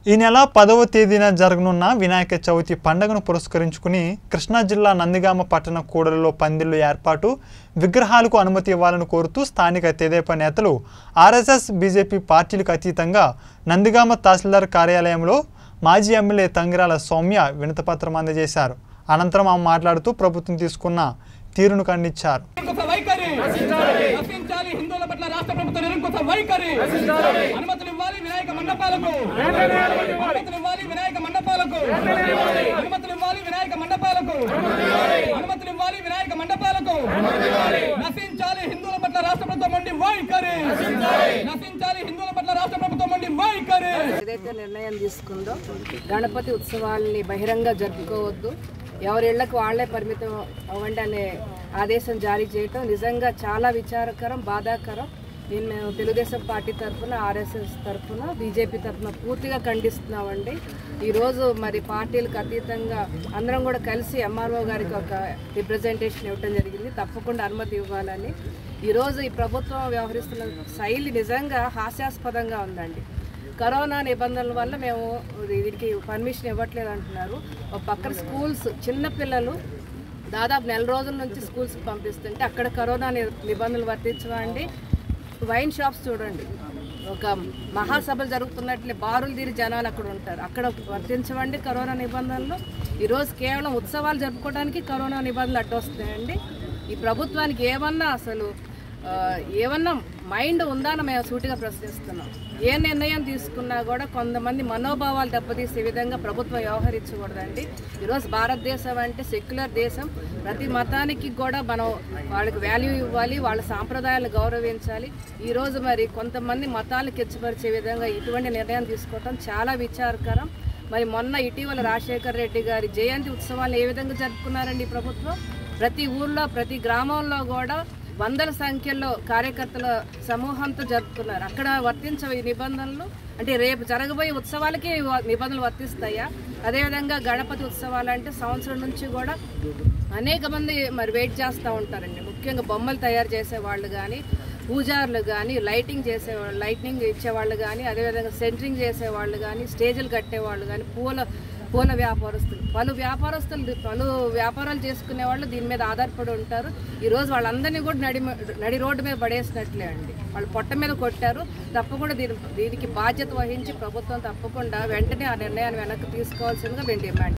ఈ నెల 10వ తేదీన జరగనున్న వినాయక చవితి పండుగను పురస్కరించుకుని కృష్ణా జిల్లా నందిగామ పట్టణ కూడలిలో పందిళ్లు ఏర్పాటు విగ్రహాలకు అనుమతి ఇవ్వాలని కోరుతూ స్థానిక తెదేపా నేతలు ఆర్ఎస్ఎస్ బీజేపీ పార్టీలకు అతీతంగా నందిగామ తహసీల్దార్ కార్యాలయంలో మాజీ ఎమ్మెల్యే తంగిరాల సౌమ్య వినతిపత్రం అందజేశారు. అనంతరం ఆమె మాట్లాడుతూ ప్రభుత్వం తీసుకున్న తీరును ఖండించారు. ఏదైతే నిర్ణయం తీసుకుందో గణపతి ఉత్సవాల్ని బహిరంగ జరుపుకోవద్దు, ఎవరి ఇళ్లకు వాళ్లే పరిమితం అవ్వండి అనే ఆదేశం జారీ చేయటం నిజంగా చాలా విచారకరం, బాధాకరం. దీన్ని మేము తెలుగుదేశం పార్టీ తరఫున, ఆర్ఎస్ఎస్ తరఫున, బీజేపీ తరఫున పూర్తిగా ఖండిస్తున్నామండి. ఈరోజు మరి పార్టీలకు అతీతంగా అందరం కూడా కలిసి ఎంఆర్ఓ గారికి ఒక రిప్రజెంటేషన్ ఇవ్వడం జరిగింది. తప్పకుండా అనుమతి ఇవ్వాలని. ఈరోజు ఈ ప్రభుత్వం వ్యవహరిస్తున్న శైలి నిజంగా హాస్యాస్పదంగా ఉందండి. కరోనా నిబంధనల వల్ల మేము దీనికి పర్మిషన్ ఇవ్వట్లేదు అంటున్నారు. ఒక పక్కన స్కూల్స్, చిన్నపిల్లలు దాదాపు నెల రోజుల నుంచి స్కూల్స్కి పంపిస్తుంటే అక్కడ కరోనా నిబంధనలు వర్తించవండి. వైన్ షాప్స్ చూడండి, ఒక మహాసభలు జరుగుతున్నట్లే బారులు తీరి జనాలు అక్కడ ఉంటారు, అక్కడ వర్తించవండి కరోనా నిబంధనలు. ఈరోజు కేవలం ఉత్సవాలు జరుపుకోవడానికి కరోనా నిబంధనలు అడ్డొస్తున్నాయండి. ఈ ప్రభుత్వానికి ఏమన్నా మైండ్ ఉందా అని మేము సూటిగా ప్రశ్నిస్తున్నాం. ఏ నిర్ణయం తీసుకున్నా కూడా కొంతమంది మనోభావాలు దెబ్బతీసే విధంగా ప్రభుత్వం వ్యవహరించకూడదండి. ఈరోజు భారతదేశం అంటే సెక్యులర్ దేశం. ప్రతి మతానికి కూడా మనం వాళ్ళకి వాల్యూ ఇవ్వాలి, వాళ్ళ సాంప్రదాయాలను గౌరవించాలి. ఈరోజు మరి కొంతమంది మతాలను కించపరిచే విధంగా ఇటువంటి నిర్ణయం తీసుకోవటం చాలా విచారకరం. మరి మొన్న ఇటీవల రాజశేఖర రెడ్డి గారి జయంతి ఉత్సవాలను ఏ విధంగా జరుపుకున్నారండి ప్రభుత్వం? ప్రతి ఊర్లో, ప్రతి గ్రామంలో కూడా వందల సంఖ్యలో కార్యకర్తల సమూహంతో జరుపుతున్నారు. అక్కడ వర్తించవు ఈ నిబంధనలు. అంటే రేపు జరగబోయే ఉత్సవాలకి నిబంధనలు వర్తిస్తాయా? అదేవిధంగా గణపతి ఉత్సవాలు అంటే సంవత్సరం నుంచి కూడా అనేక మంది మరి వెయిట్ చేస్తూ ఉంటారండి. ముఖ్యంగా బొమ్మలు తయారు చేసేవాళ్ళు కానీ, పూజారులు కానీ, లైటింగ్ ఇచ్చేవాళ్ళు కానీ, అదేవిధంగా సెంటరింగ్ చేసేవాళ్ళు కానీ, స్టేజీలు కట్టేవాళ్ళు కానీ, పూల వ్యాపారస్తులు, పలు వ్యాపారాలు చేసుకునే వాళ్ళు దీని మీద ఆధారపడి ఉంటారు. ఈరోజు వాళ్ళందరినీ కూడా నడి రోడ్డు మీద పడేసినట్లే అండి. వాళ్ళు పొట్ట మీద కొట్టారు. తప్పకుండా దీనికి బాధ్యత వహించి ప్రభుత్వం తప్పకుండా వెంటనే ఆ నిర్ణయాన్ని వెనక్కి తీసుకోవాల్సిందిగా మేము డిమాండ్